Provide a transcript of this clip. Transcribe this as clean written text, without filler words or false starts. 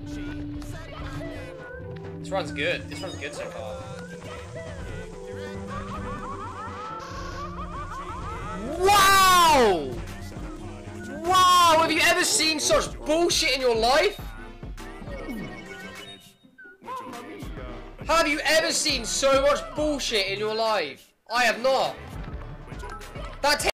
This run's good. This run's good so far. Wow! Wow! Have you ever seen such bullshit in your life? Have you ever seen so much bullshit in your life? I have not. That